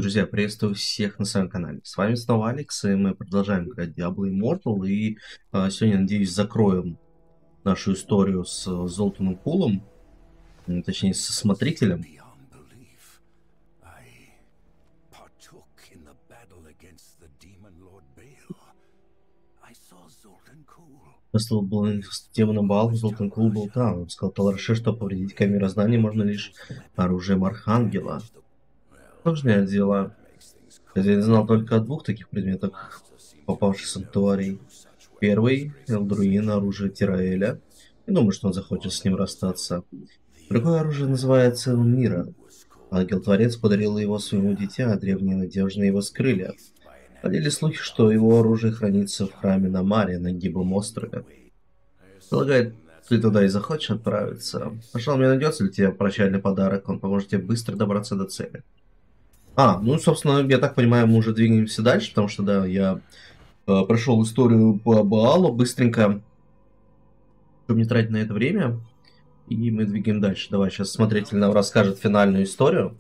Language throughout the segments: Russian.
Друзья, приветствую всех на своем канале. С вами снова Алекс, и мы продолжаем играть Diablo Immortal. И сегодня, надеюсь, закроем нашу историю с Золтаном Кулом, точнее, со Смотрителем. Beyond belief, I partook in the battle against the demon Lord Baal. I saw Zoltan Kul. Послал был с демоном Баал, Золтан Кул был там. Он сказал Таларше, что повредить камень мироздания можно лишь оружием Архангела. Сложные дела. Я знал только о двух таких предметах, попавших в санктуарий. Первый — Элдруин, оружие Тираэля. Не думаю, что он захочет с ним расстаться. Другое оружие называется Элмира. Ангел-творец подарил его своему дитя, а древние надежды его скрыли. Ходили слухи, что его оружие хранится в храме на Маре, на Гиблом острове. Полагает, ты туда и захочешь отправиться. Пожалуй, мне найдется ли тебе прощальный подарок, он поможет тебе быстро добраться до цели. Ну, собственно, я так понимаю, мы уже двигаемся дальше, потому что, да, я прошел историю по Баалу быстренько, чтобы не тратить на это время. И мы двигаем дальше. Давай, сейчас смотритель нам расскажет финальную историю.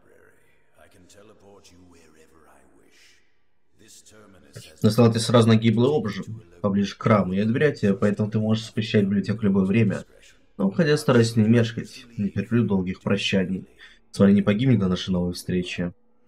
Настал ты сразу на гиблый обжиг, поближе к храму. Я доверяю тебе, поэтому ты можешь посещать библиотеку в любое время. Но, уходя, старайся не мешкать, не терплю долгих прощаний. Смотри, не погибнет до нашей новой встречи.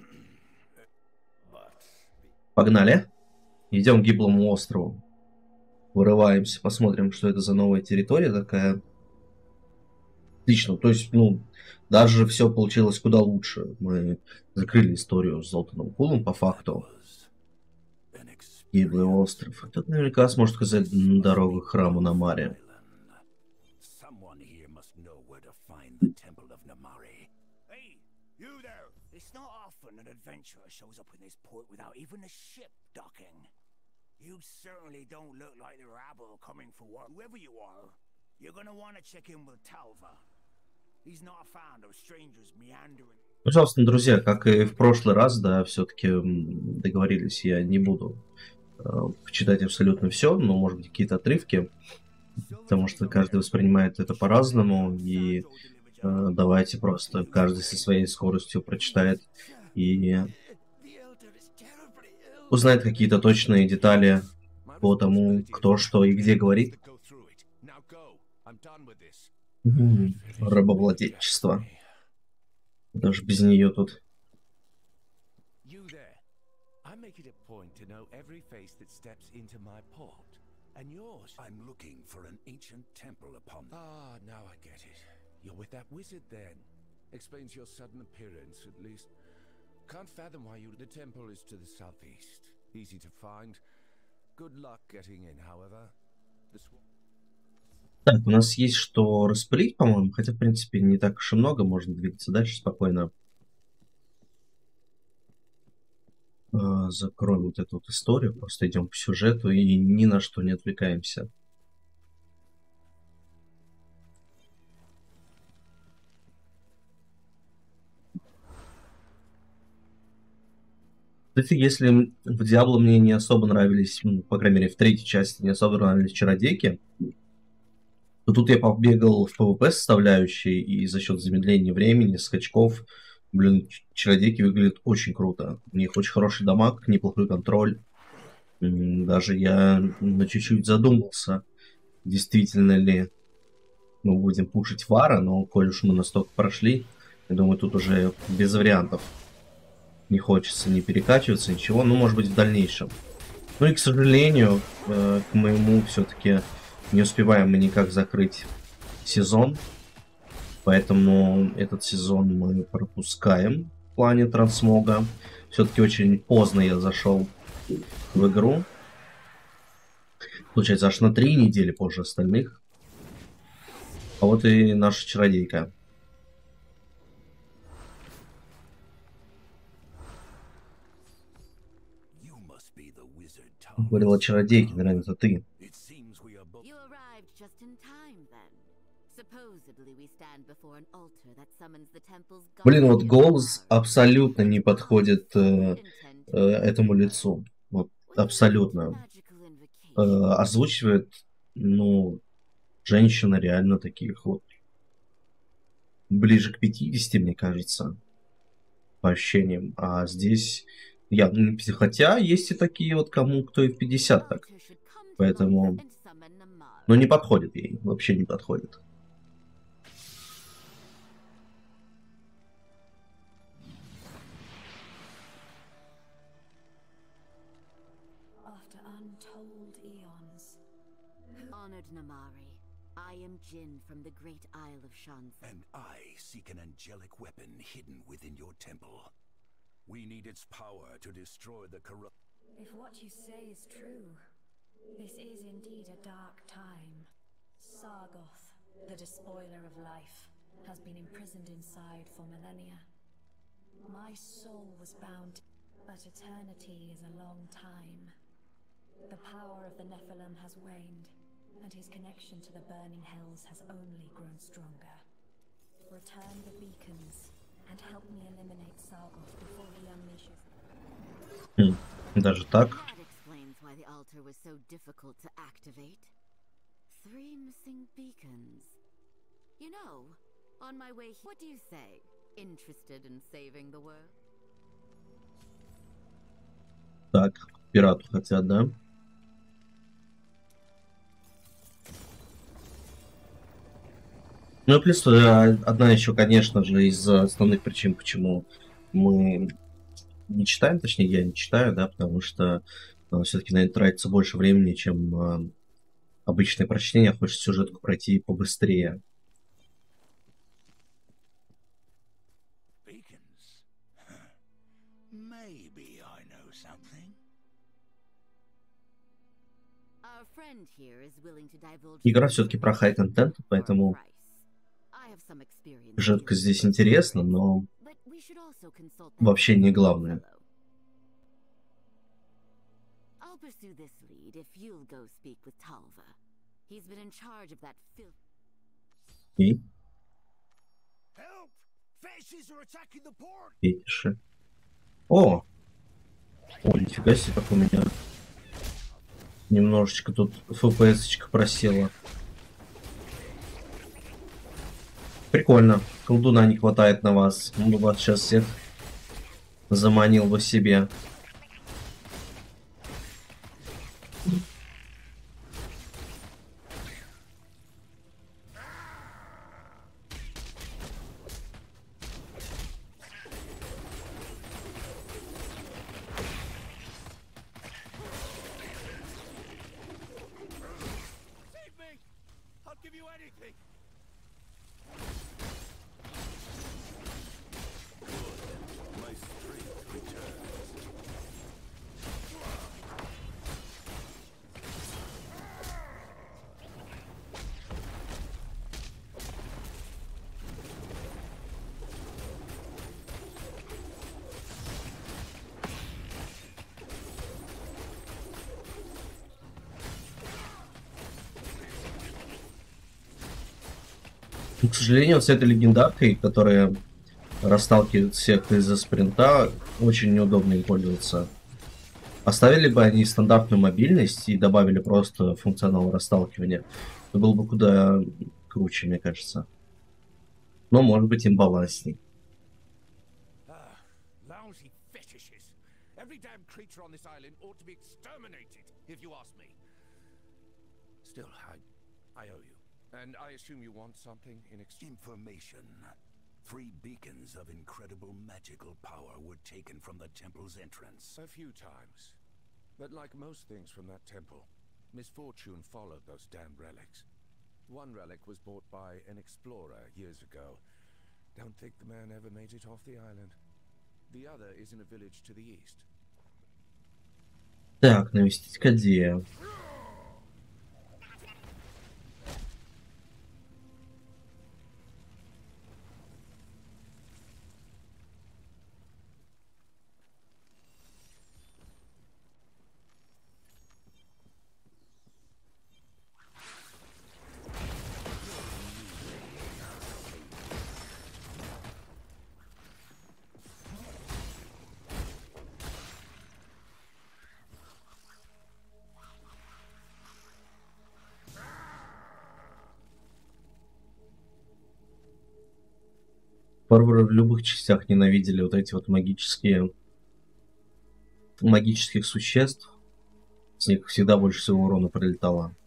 Погнали. Идем к гиблому острову. Вырываемся, посмотрим, что это за новая территория такая. Отлично, то есть, даже все получилось куда лучше. Мы закрыли историю с Золтаном Кулом по факту. Гиблый остров. Тут наверняка сможет сказать дорогу к храму на Маре. You certainly don't look like the rabble coming for what, whoever you are. You're gonna want to check in with Talva. He's not a fan of strangers meandering. Пожалуйста, друзья, как и в прошлый раз, да, все-таки договорились, я не буду читать абсолютно все, но, может быть, какие-то отрывки, потому что каждый воспринимает это по-разному, и давайте просто каждый со своей скоростью прочитает и узнает какие-то точные детали по тому, кто что и где говорит. Рабовладельчество. Даже без нее тут. And yours? I'm looking for an ancient temple upon... Ah, now I get it. You're with that wizard then. Explains your sudden appearance, at least. Can't fathom why you... The temple is to the southeast. Easy to find. Good luck getting in, however. Так, у нас есть что распылить, по-моему. Хотя, в принципе, не так уж и много. Можно двигаться дальше спокойно. Закроем вот эту вот историю. Просто идем по сюжету и ни на что не отвлекаемся. Кстати, если в Диабло мне не особо нравились, по крайней мере, в третьей части не особо нравились чародейки, то тут я побегал в PvP составляющей, и за счет замедления времени, скачков, чародейки выглядят очень круто. У них очень хороший дамаг, неплохой контроль. Даже я на чуть-чуть задумался, действительно ли мы будем пушить Вара, но коль уж мы настолько прошли, я думаю, тут уже без вариантов. Не хочется не перекачиваться, ничего, может быть, в дальнейшем. Ну и, к сожалению, к моему все-таки не успеваем мы никак закрыть сезон. Поэтому этот сезон мы пропускаем в плане трансмога. Все-таки очень поздно я зашел в игру. Получается, аж на 3 недели позже остальных. А вот и наша чародейка. Говорила чародейки, наверное, это ты. Блин, вот голос абсолютно не подходит этому лицу. Вот, абсолютно. Озвучивает, женщина реально таких вот ближе к 50, мне кажется. по ощущениям. А здесь явно не 50. Хотя есть и такие вот, кто и в 50 так. Поэтому... Но не подходит ей. Вообще не подходит. Honored Namari, I am Jin from the great Isle of Shanzi. And I seek an angelic weapon hidden within your temple. We need its power to destroy the corrupt. If what you say is true, this is indeed a dark time. Sargoth, the despoiler of life, has been imprisoned inside for millennia. My soul was bound, but eternity is a long time. The power of the Nephilim has waned, and his connection to the burning hells has only grown stronger. Return the beacons, and help me eliminate Sargoth before he unleashes. Даже так? That explains why the altar was so difficult to activate. 3 missing beacons. You know, on my way here, what do you say? Interested in saving the world? Так, пирату хотят, да? Ну и плюс одна еще, конечно же, из основных причин, почему мы не читаем, точнее я не читаю, да, потому что все-таки на это тратится больше времени, чем обычное прочтение, хочется сюжетку пройти побыстрее. Игра все-таки про хай-контент, поэтому сюжетка здесь интересна, но вообще не главное. И? Фетиши. О, нифига себе, как у меня немножечко тут FPS-очка просела. Прикольно. Колдуна не хватает на вас. Он бы вас сейчас всех заманил бы себе. К сожалению, с этой легендаркой, которая расталкивает всех из-за спринта, очень неудобно им пользоваться. Оставили бы они стандартную мобильность и добавили просто функционал расталкивания, то было бы куда круче, мне кажется. Но, может быть, им балансней. And I assume you want something in information. 3 beacons of incredible magical power were taken from the temple's entrance. A few times. But like most things from that temple, misfortune followed those damn relics. One relic was bought by an explorer years ago. Don't think the man ever made it off the island. The other is in a village to the east. Так, навестить Кадея. Варвары в любых частях ненавидели вот эти вот магических существ. С них всегда больше всего урона прилетало.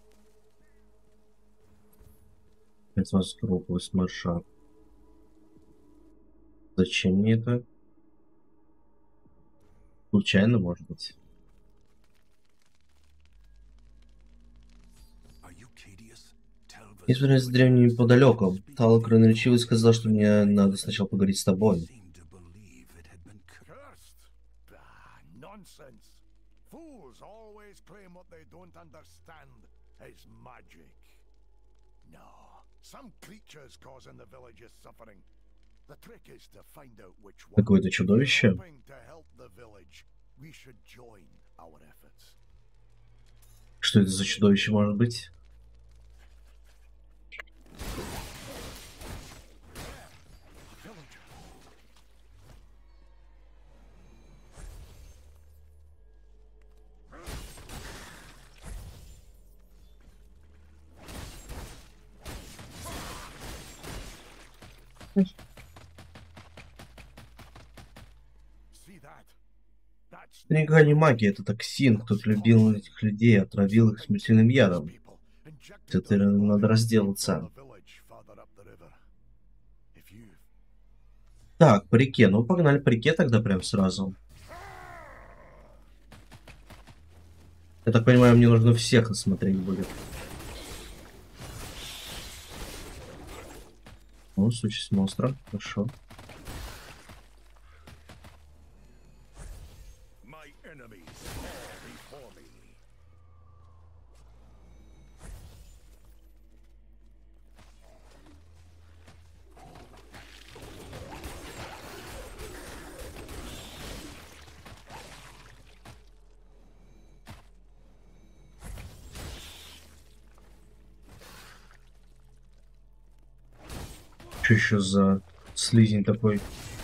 Это вас группа смарша. Зачем мне это? Случайно, может быть. Несмотря на древним неподалеку, Тал красноречивый сказал, что мне надо сначала поговорить с тобой. Fools always claim what they don't understand is magic. No, some creatures causing the village's suffering. The trick is to find out which one. Какое-то чудовище. Hoping to help the village, we should join our efforts. Что это за чудовище может быть? Это никакая не магия, это токсин. Кто-то любил этих людей, отравил их смертельным ядом. Это надо разделаться. Так, по реке. Ну, погнали по реке тогда прям сразу. Я так понимаю, мне нужно всех осмотреть будет. Ну, сущность монстра. Хорошо. Что еще за слизень такой?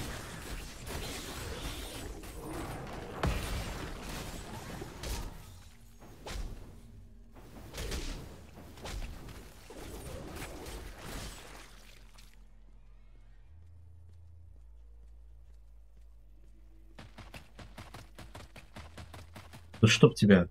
Да чтоб тебя.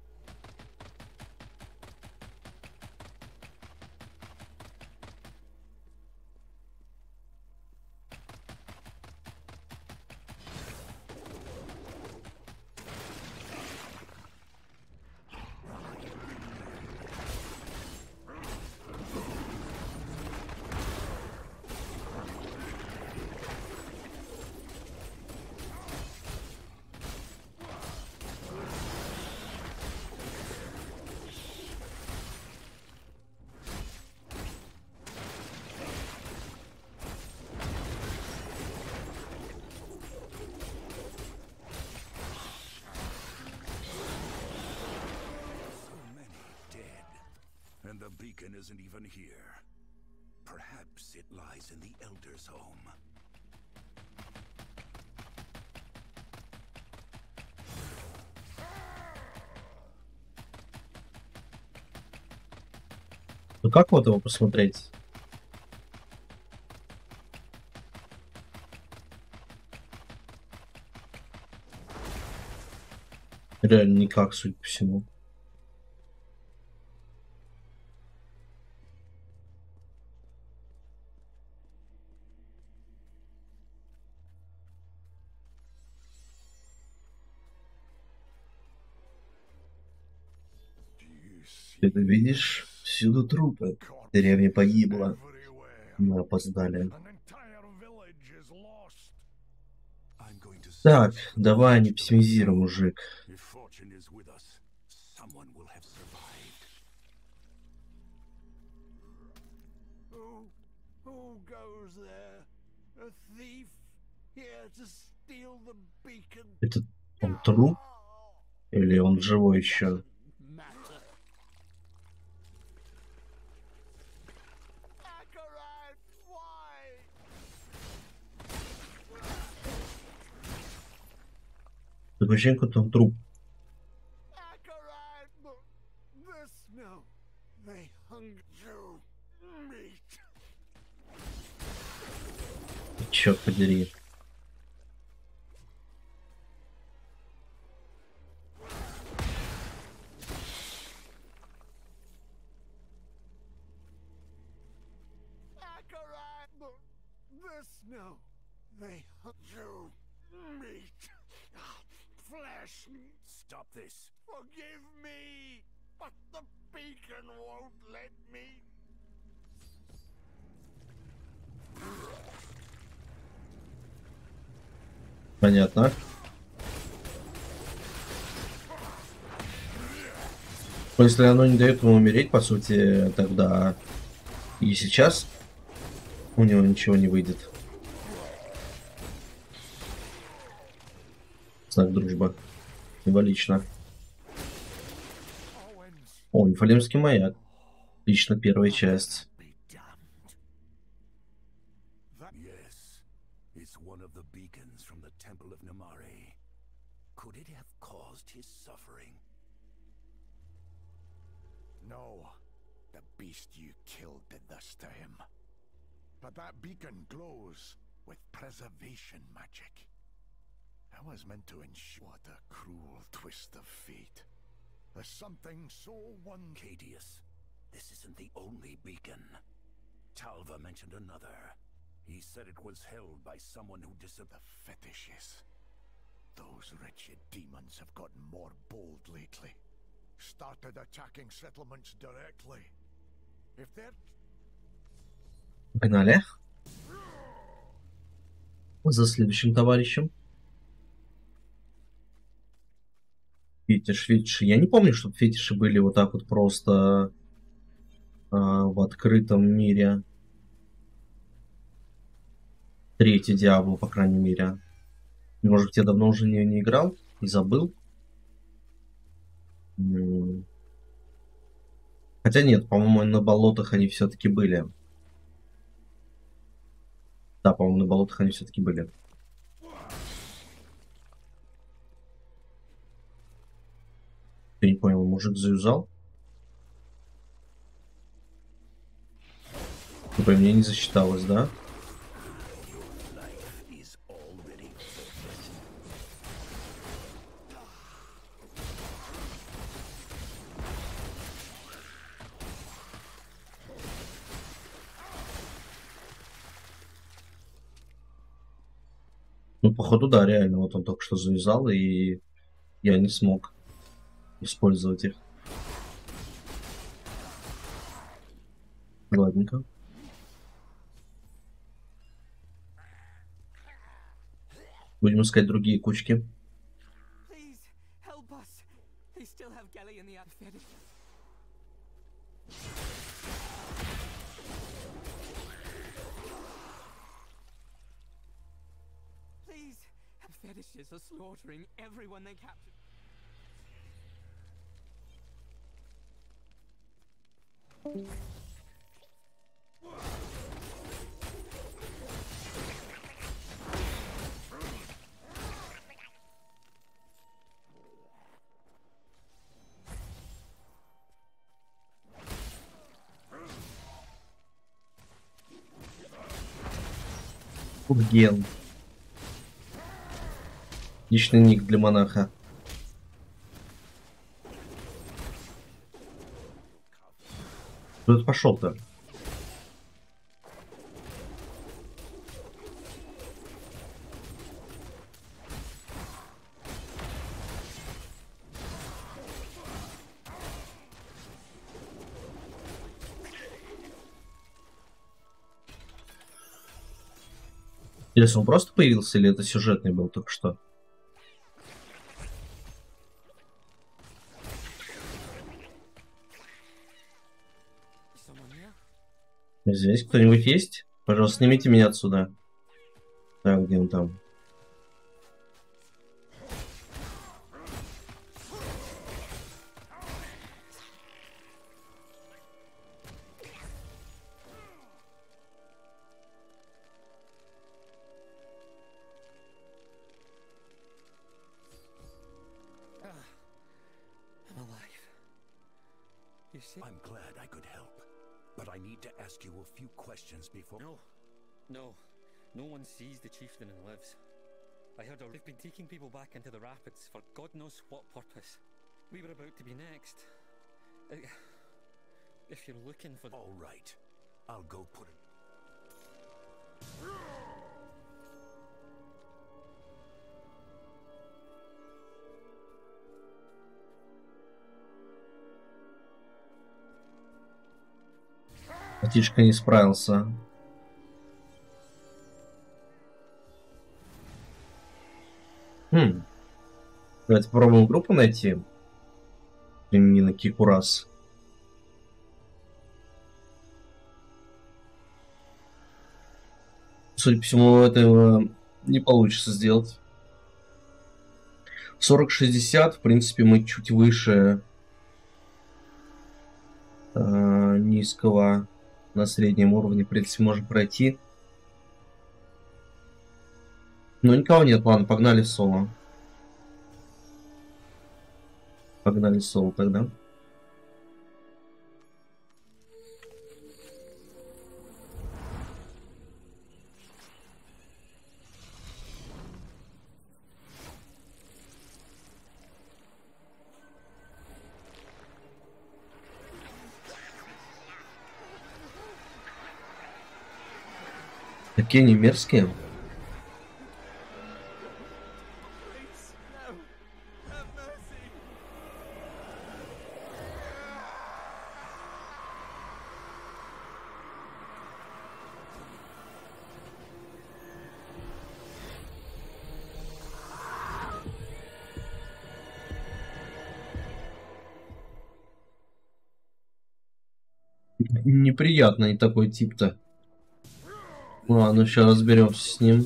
And the beacon isn't even here. Perhaps it lies in the Elder's home. Ну как вот его посмотреть? Реально никак, судя по всему. Ты это видишь? Всюду трупы. Деревня погибла. Мы опоздали. Так, давай не пессимизируй, мужик. Это он труп? Или он живой еще? Такое ощущение, как он труп. черт подери. The snow. They you meat. Flesh. Stop this. Forgive me. But the beacon won't let me. Понятно. Но если оно не дает ему умереть, по сути, тогда и сейчас у него ничего не выйдет. Знак дружбы. Символично. О, Нифлеемский маяк. Лично первая часть. Yes, it's one of the beacons from the Temple of Namari. Could it have caused his suffering? No, the beast you killed did this to him. But that beacon glows with preservation magic. I was meant to ensure. What a cruel twist of fate. There's something so Cadius, this isn't the only beacon. Talva mentioned another. He said it was held by someone who the fetishes. Those wretched demons have gotten more bold lately. Started attacking settlements directly. If they're... Погнали. За следующим товарищем. Фетиш. Я не помню, чтобы фетиши были вот так вот просто в открытом мире. Третий Диабло, по крайней мере. Может быть, я давно уже не играл и забыл. Хотя нет, по-моему, на болотах они все-таки были. Да, по-моему, на болотах они все-таки были. Я не понял, мужик заюзал? Типа мне не засчиталось, да? Ну, походу, да, реально. Вот он только что завязал, и я не смог использовать их. Ладненько. Будем искать другие кучки. Fetishes are slaughtering everyone they capture. Урген. Личный ник для монаха. Куда ты пошел-то? Интересно, он просто появился или это сюжетный был только что? Здесь кто-нибудь есть? Пожалуйста, снимите меня отсюда. Так, где он там? I'm glad I could help, but I need to ask you a few questions before... No. No one sees the chieftain and lives. I heard they've been taking people back into the rapids for God knows what purpose. We were about to be next. If you're looking for... All right. I'll go put it... Братишка не справился. Давайте попробуем группу найти. Именно Кикурас. Судя по всему, этого не получится сделать. 40-60, в принципе, мы чуть выше низкого на среднем уровне, в принципе, можем пройти. Но никого нет, ладно, погнали в соло. Погнали в соло тогда. Такие они мерзкие. Неприятный такой тип-то. Ладно, сейчас разберемся с ним.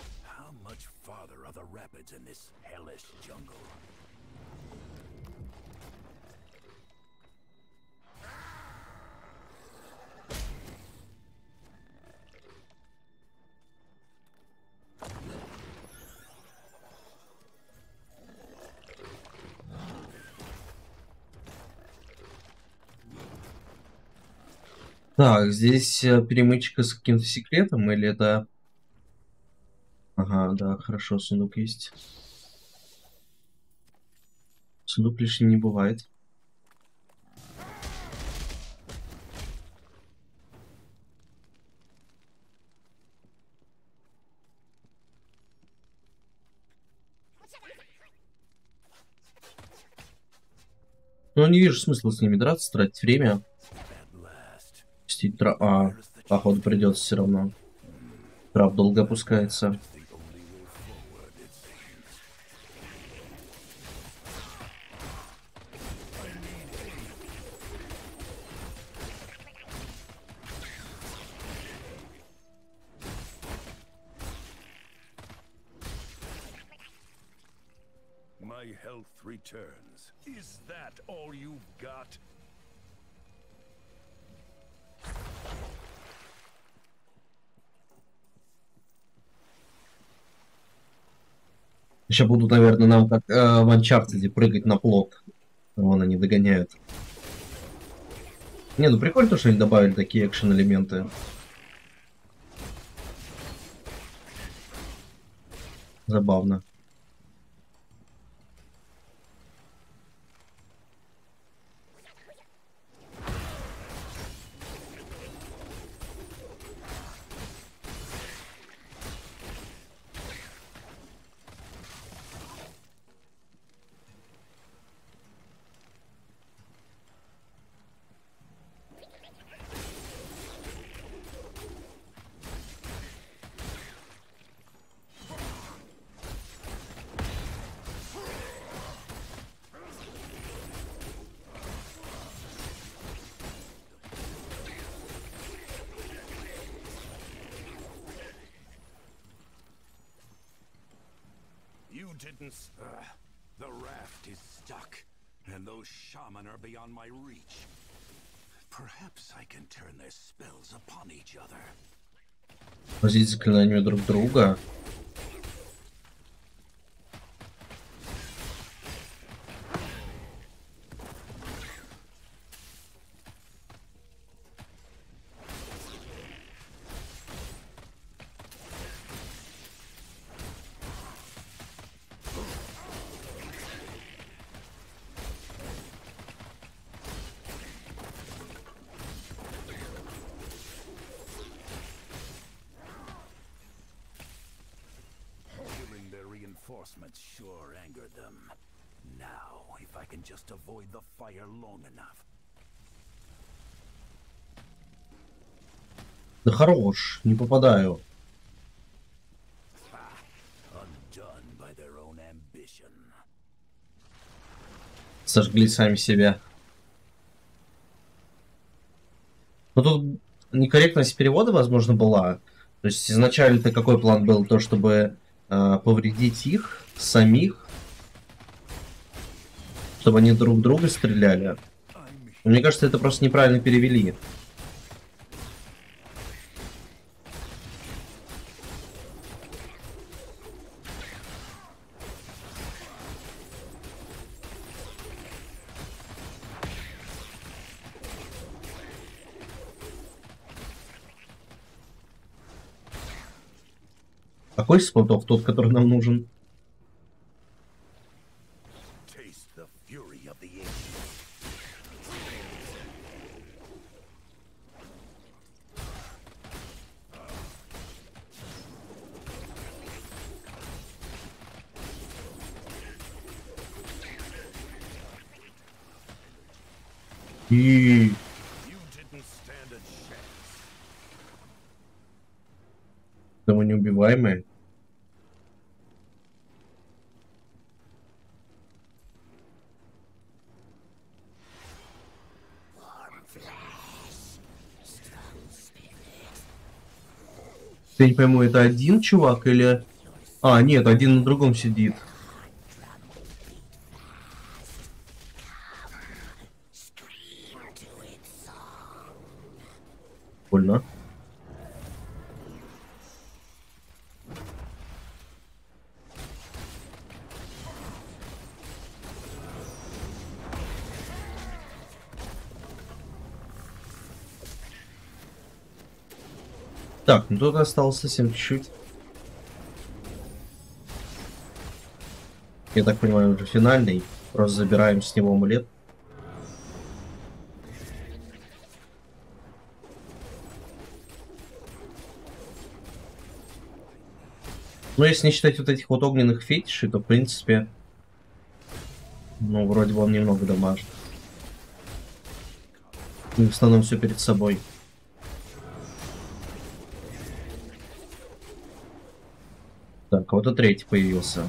Так, здесь перемычка с каким-то секретом или это... Ага, да, хорошо, сундук есть. Сундук лишним не бывает. Ну, не вижу смысла с ними драться, тратить время. Походу придется все равно. Трап долго опускается. My health returns. Is that all you've got? Сейчас будут, наверное, нам как в Uncharted прыгать на плот. Вон они догоняют. Не, ну прикольно, что они добавили такие экшен-элементы. Забавно. The raft is stuck, and those shaman are beyond my reach. Perhaps I can turn their spells upon each other. Возить заклинания друг друга. reinforcements sure angered them. Now, if I can just avoid the fire long enough. Да хорош, не попадаю. Undone by their own ambition. Сожгли сами себя. Ну тут некорректность перевода, возможно, была. То есть изначально-то какой план был? То, чтобы повредить их самих, чтобы они друг друга стреляли. Мне кажется, это просто неправильно перевели. Какой из спотов? Тот, который нам нужен. Taste the fury of the ancients. И You didn't stand a chance. да мы неубиваемые. Я не пойму, это один чувак или... А, нет, один на другом сидит. Больно. Так, ну тут осталось совсем чуть-чуть. Я так понимаю, уже финальный. Просто забираем с него амулет. Но если не считать вот этих вот огненных фетишей, то в принципе... Ну, вроде бы он немного дамажит. И в основном все перед собой. Так, а вот и третий появился.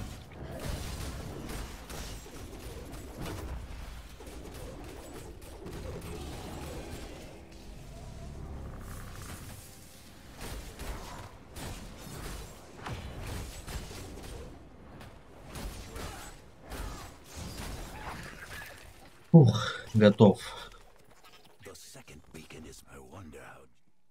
Ух, готов. The second beacon is I wonder how.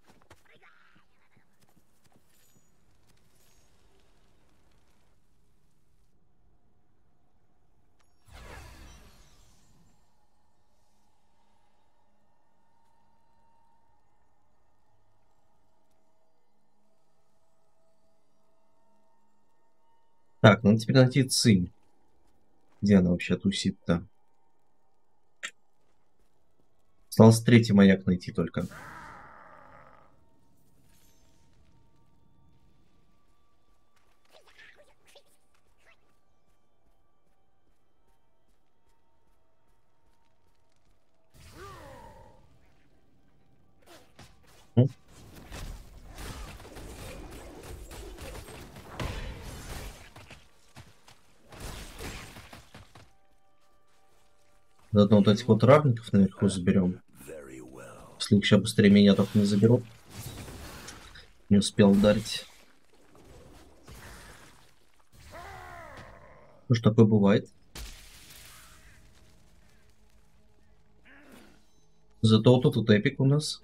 Так, надо теперь найти Цинь. Где она вообще тусит-то? Осталось третий маяк найти только. Заодно вот этих вот равников наверху заберем. Very well. Если их сейчас быстрее меня только не заберут. Не успел ударить. Ну что такое бывает. Зато вот тут эпик у нас.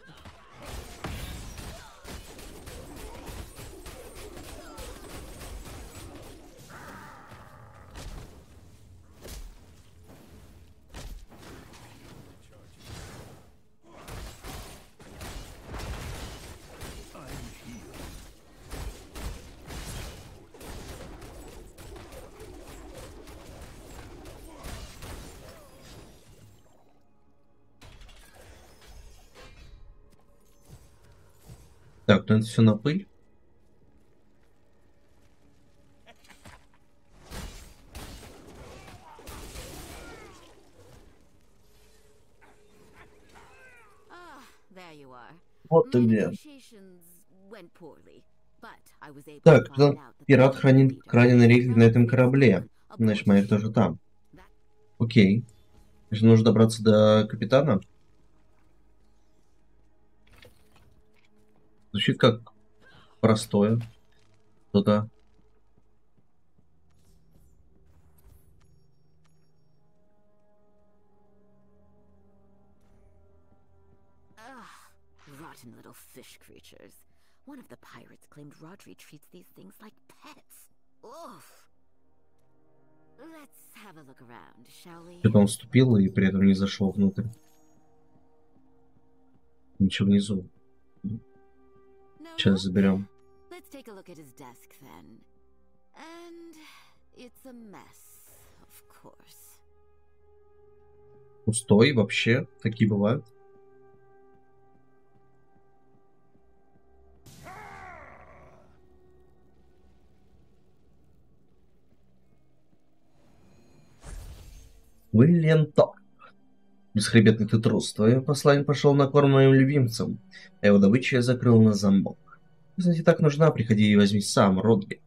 Так, ну это все на пыль. Вот ты My где. negotiations went poorly, but I was able to Так, find там out that the пират Legion хранит leader краденый реликвий на этом developed корабле. its own Значит, abortion Майер ship. тоже там. That Окей. Значит, нужно добраться до капитана. Звучит как простое. Что-то. rotten little fish creatures. One of the pirates claimed Rodri treats these things like pets. Oof. Let's have a look around, shall we? Что-то он вступил и при этом не зашел внутрь. Ничего внизу. No Сейчас luck? заберем. Let's take a look at his desk then. And it's a mess, of course. Пустой вообще. Такие бывают. Уильям Торп. Бесхребетный ты трус. Твое послание пошел на корм моим любимцам, а его добычу я закрыл на замок. Если тебе так нужна, приходи и возьми сам, Родри.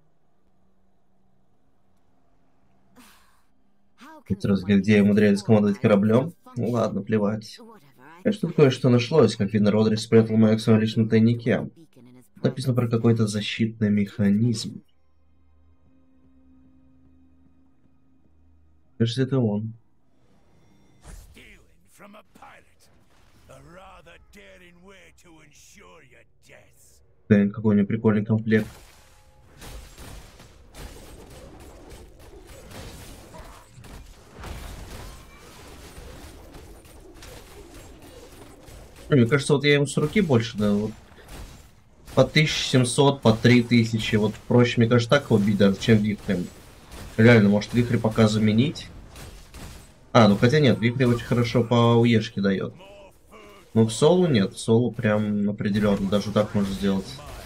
Эти разгильдеи умудрялись командовать кораблем? Ну ладно, плевать. Конечно, тут кое-что нашлось. Как видно, Родри спрятал мою в своем личном тайнике. Написано про какой-то защитный механизм. Кажется, это он. Блин, какой у него прикольный комплект. Мне кажется, вот я ему с руки больше, да, вот по 1700, по 3000, вот проще, мне кажется, так его бить, даже, чем вихрем. Реально, может вихрь пока заменить? А, ну хотя нет, вихрь очень хорошо по уешке дает. Но в соло нет, в соло прям определенно, даже так можно сделать.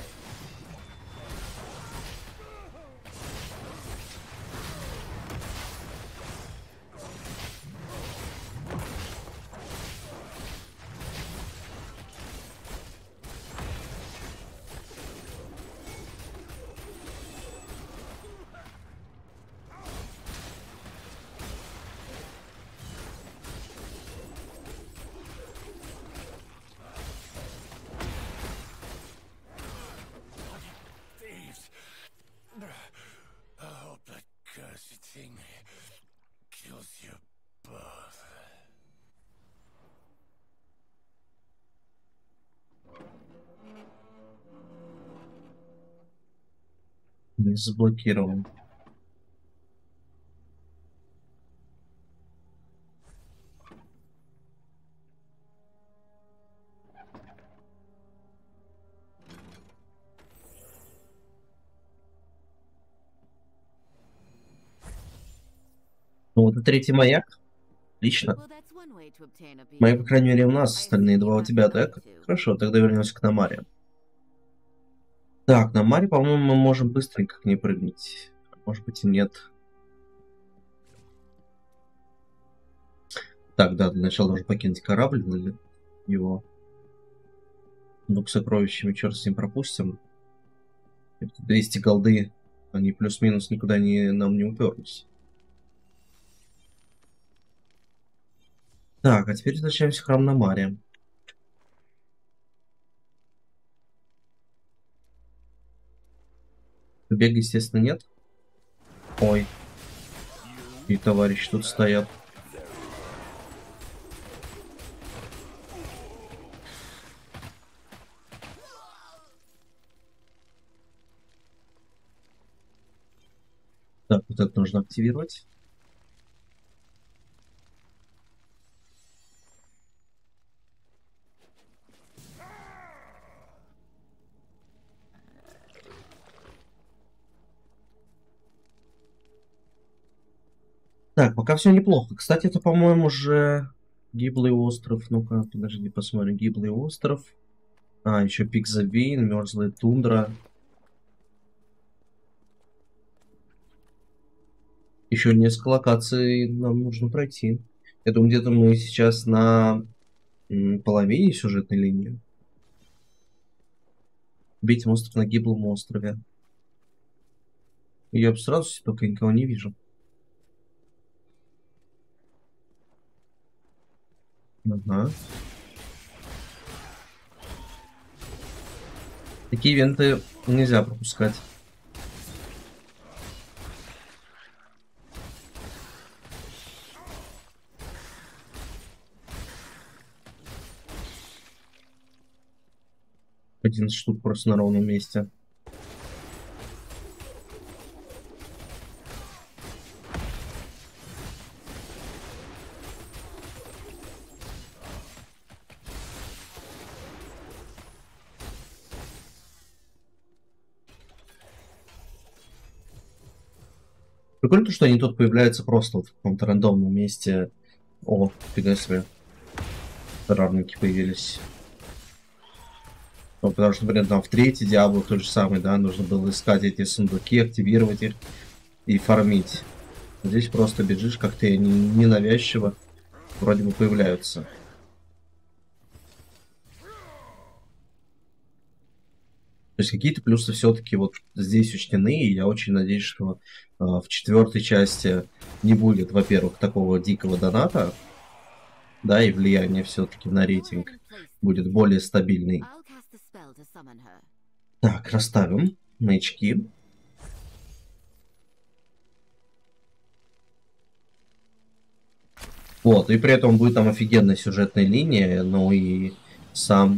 Заблокирован. Ну вот и третий маяк. Отлично. Маяк, по крайней мере, у нас, остальные два у тебя, так? Хорошо, тогда вернемся к Намаре. Так, на Маре, по-моему, мы можем быстренько к ней прыгнуть. Может быть и нет. Так, да, для начала нужно покинуть корабль или его. Ну, к сокровищам, черт с ним пропустим. 200 голды, они плюс-минус никуда нам не уперлись. Так, а теперь возвращаемся в храм Намаре. Бега, естественно, нет. Ой. И товарищи тут стоят. Так, вот это нужно активировать. Так, пока все неплохо. Кстати, это, по-моему, уже Гиблый остров. Ну-ка, подожди, посмотрим. Гиблый остров. А, еще Пик Забейн, Мерзлая тундра. Еще несколько локаций нам нужно пройти. Я думаю, где-то мы сейчас на половине сюжетной линии. Убить монстров на гиблом острове. Я сразу только никого не вижу. Ага. Такие ивенты нельзя пропускать. Один штук просто на ровном месте. Прикольно, что они тут появляются просто вот в каком-то рандомном месте. О, фига себе. Террарники появились. Ну, потому что, например, там в третьей Диабло то же самое, да, нужно было искать эти сундуки, активировать их и фармить. Здесь просто бежишь как-то ненавязчиво, вроде бы появляются. То есть какие-то плюсы все-таки вот здесь учтены, и я очень надеюсь, что в четвертой части не будет, во-первых, такого дикого доната, да, и влияние все-таки на рейтинг будет более стабильный. Так, расставим маячки. Вот, и при этом будет там офигенная сюжетная линия, ну и сам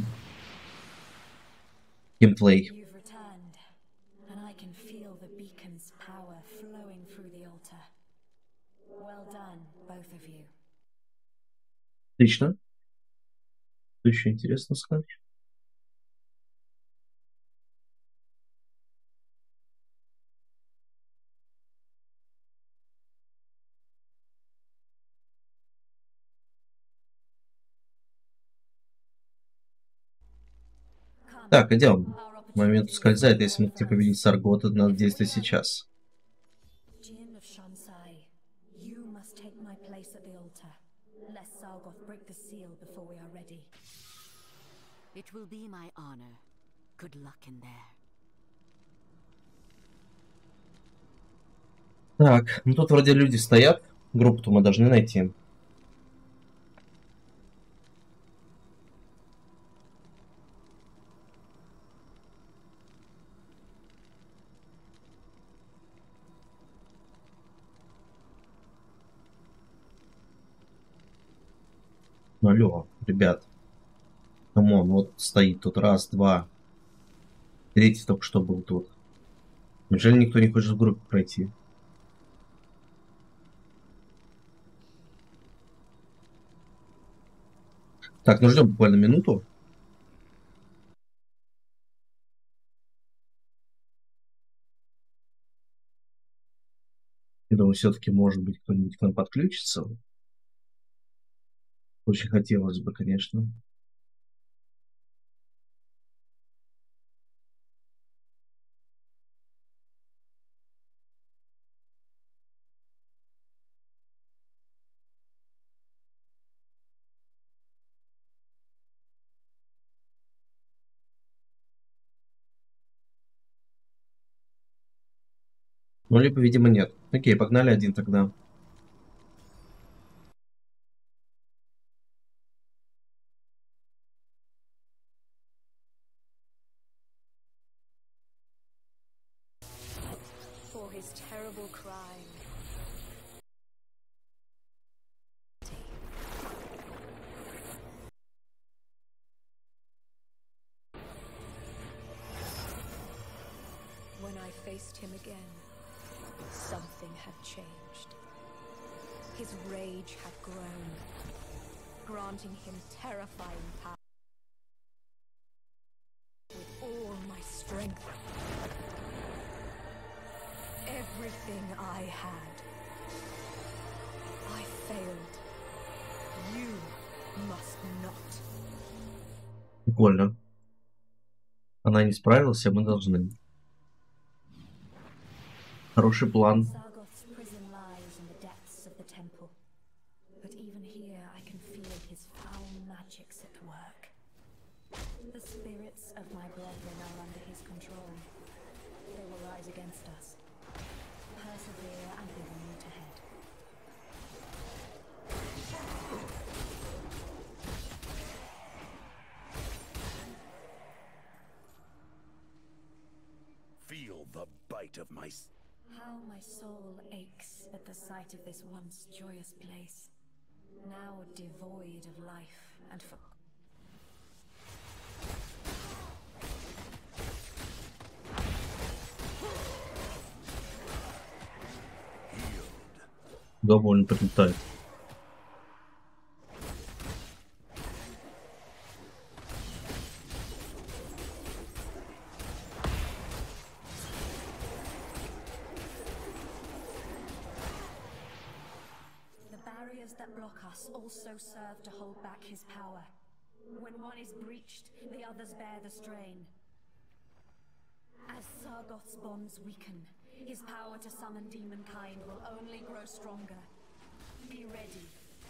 геймплей. Отлично. Что еще интересно сказать? Так, идем. Момент ускользает, если мы хотим победить Саргота, надо действовать сейчас. Так, ну тут вроде люди стоят. Группу-то мы должны найти. Ну алло, ребят. Камон, вот стоит тут раз, два. Третий только что был тут. Неужели никто не хочет в группу пройти? Так, ну ждем буквально минуту. Я думаю, все-таки, может быть, кто-нибудь к нам подключится. Очень хотелось бы, конечно. Ну, либо, видимо, нет. Окей, погнали один тогда. When I faced him again, something had changed. His rage had grown, granting him terrifying power. With all my strength, everything I had, I failed. You must not. Прикольно. Она не справилась, а мы должны. Хороший план. Sargoth's prison lies in the depths of the temple. But even here I can feel his foul magics at work. The spirits of my brethren are under his of my... How my soul aches at the sight of this once joyous place, now devoid of life and for... Довольно прилетает. That block us also serve to hold back his power. When one is breached, the others bear the strain. As Sargoth's bonds weaken, his power to summon demonkind will only grow stronger. Be ready.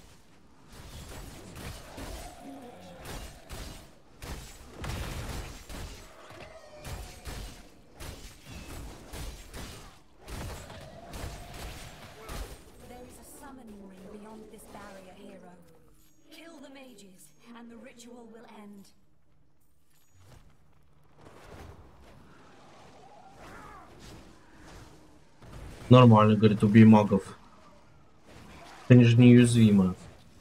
This barrier, hero. Kill the mages, and the ritual will end. Нормально, говорит, убей магов. Они же неуязвимы.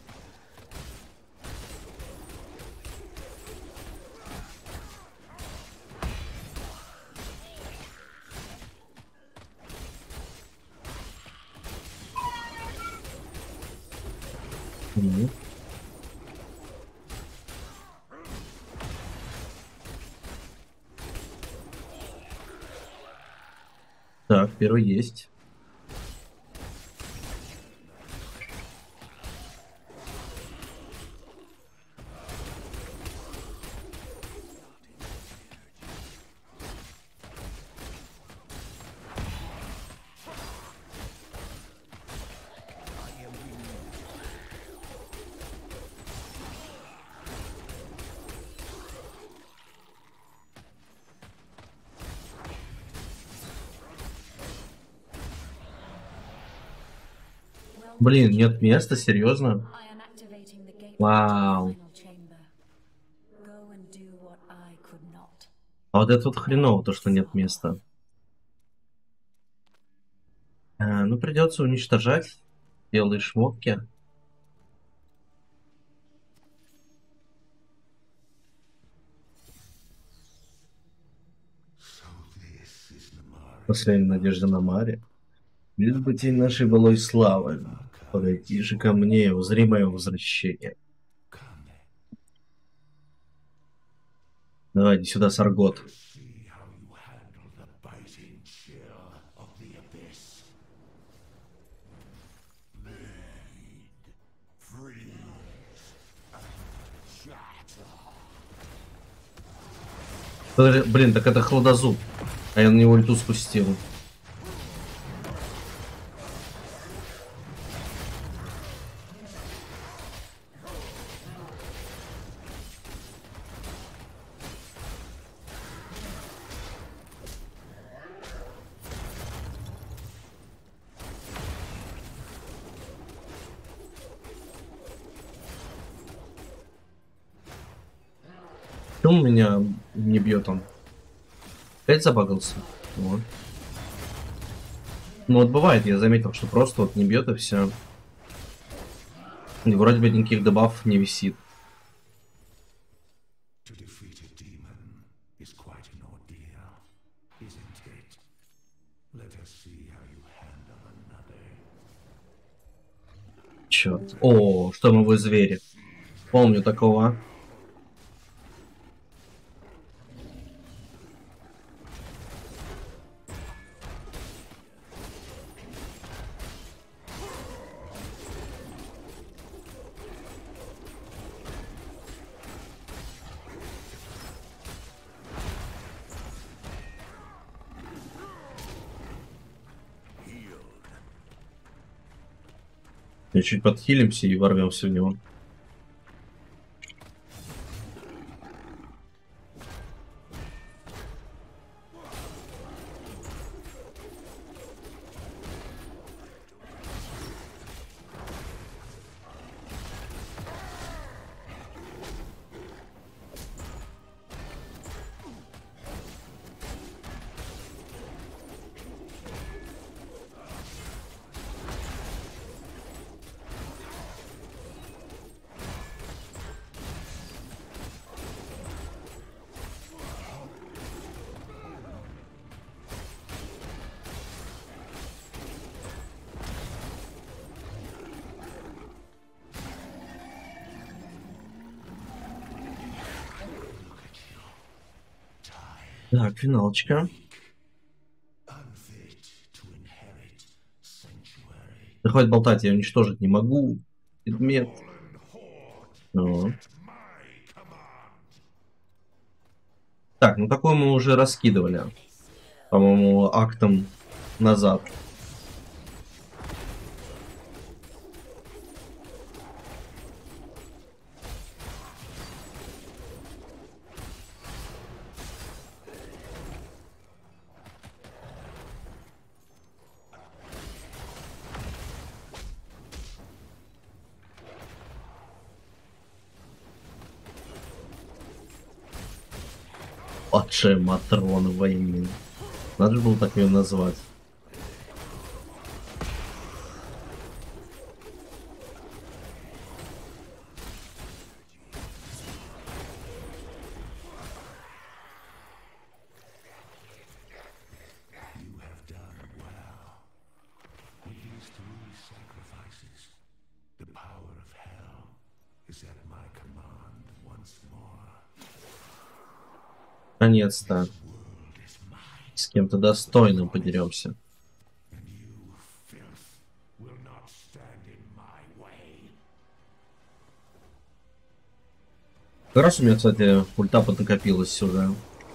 Так, первый есть. Блин, нет места, серьезно? Вау. А вот это вот хреново, то, что нет места. Ну, придется уничтожать. Белые шмотки. Последняя надежда на Маре. Лишь бы тень нашей былой славы. Подойди же ко мне, узри мое возвращение. Давай, иди сюда, Саргот. Блин, так это Хладозуб. А я на него ульту спустил. Почему меня не бьет он? Опять забагался. Вот. Ну вот бывает, я заметил, что просто вот не бьет и все. И вроде бы никаких дебафов не висит. Черт. О, штормовые звери. Помню такого. Чуть подхилимся и ворвемся в него. Так, финалочка. Да хватит болтать, я уничтожить не могу. Предмет. Ну. Так, ну такой мы уже раскидывали. По-моему, актом назад. Падшая Матрона войны. Надо же было так ее назвать. Наконец-то с кем-то достойным подеремся. Как раз у меня, кстати, ульта поднакопилась уже.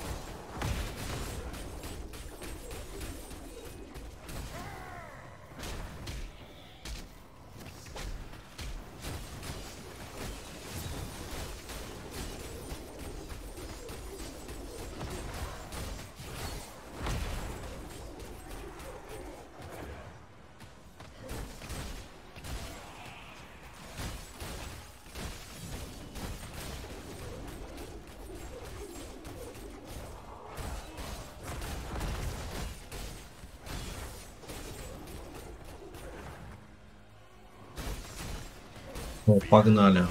О, погнали.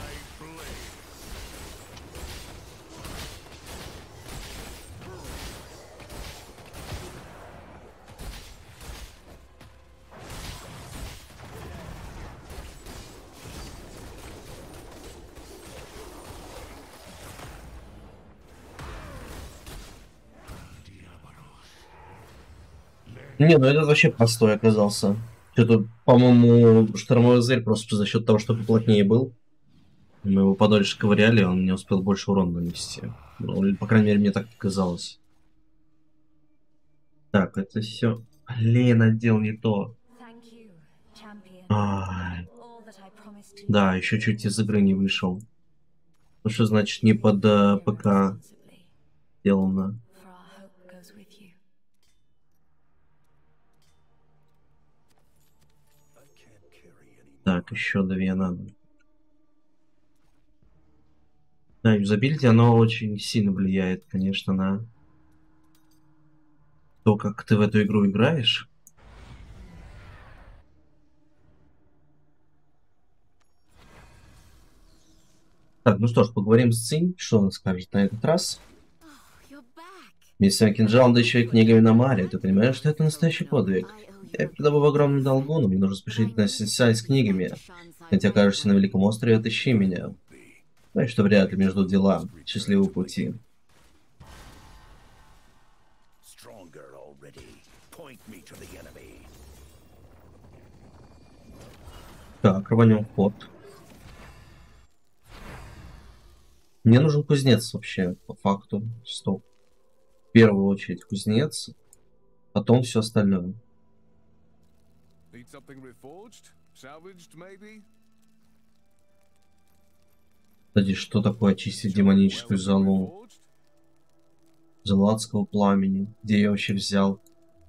Не, ну этот вообще простой оказался. Что-то, по-моему, штормовой зверь просто за счет того, что поплотнее был. Мы его подольше ковыряли, он не успел больше урона нанести. Ну, или, по крайней мере, мне так казалось. Так, это все. Блин, отдел не то. Да, еще чуть из игры не вышел. Ну что значит не под ПК сделано? Так, еще 2 надо. Да, юзабилити, оно очень сильно влияет, конечно, на то, как ты в эту игру играешь. Так, ну что ж, поговорим с Цинь, что он скажет на этот раз. Вместе с своим кинжалом, да еще и книгами на Маре, ты понимаешь, что это настоящий подвиг? Я перед тобой в огромном долгу, но мне нужно спешить на сессию с книгами. Хотя окажешься на Великом острове, отыщи меня. Знаешь, что вряд ли мне ждут дела. Счастливого пути. Так, рванем в ход. Мне нужен кузнец вообще, по факту. Стоп. В первую очередь кузнец, потом все остальное. Кстати, что такое очистить демоническую залу? Зала адского пламени. Где я вообще взял?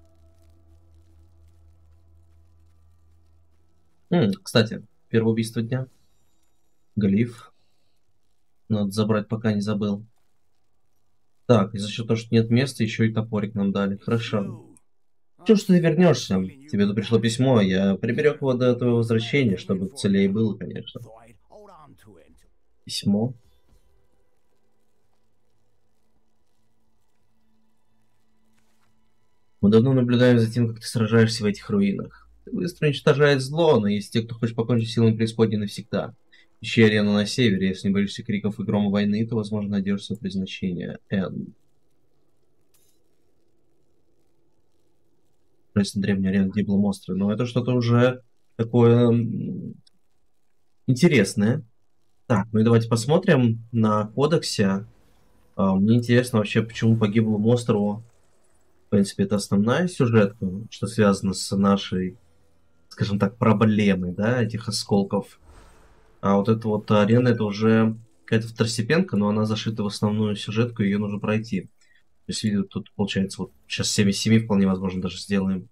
Кстати, первое убийство дня. Глиф. Надо забрать, пока не забыл. Так, и за счет того, что нет места, еще и топорик нам дали. Хорошо. Чё ж ты вернешься? Тебе тут пришло письмо, я приберег его до твоего возвращения, чтобы целее было, конечно. Письмо? Мы давно наблюдаем за тем, как ты сражаешься в этих руинах. Ты быстро уничтожаешь зло, но есть те, кто хочет покончить силами преисподней навсегда. Ищи арену на севере, если не боишься криков и грома войны, то, возможно, найдешь свое предназначение. Н. на древней арене Гиблом острове. Но это что-то уже такое интересное. Так, ну и давайте посмотрим на кодексе. Мне интересно вообще, почему по Гиблому острову. В принципе, это основная сюжетка, что связано с нашей, скажем так, проблемой, да, этих осколков. А вот эта вот арена, это уже какая-то второстепенка, но она зашита в основную сюжетку, ее нужно пройти. То есть, видите, тут получается, вот сейчас 7 из 7 вполне возможно даже сделаем.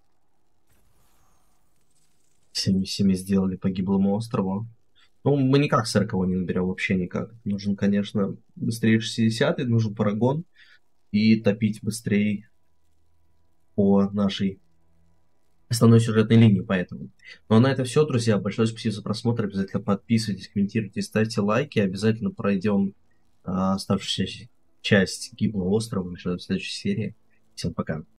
7 из 7 сделали по Гиблому острову. Ну, мы никак 40 не наберем, вообще никак. Нужен, конечно, быстрее 60-й, нужен парагон. И топить быстрее по нашей основной сюжетной линии, поэтому. Ну а на это все, друзья. Большое спасибо за просмотр. Обязательно подписывайтесь, комментируйте, ставьте лайки. Обязательно пройдем оставшуюся часть Гиблого острова в следующей серии. Всем пока.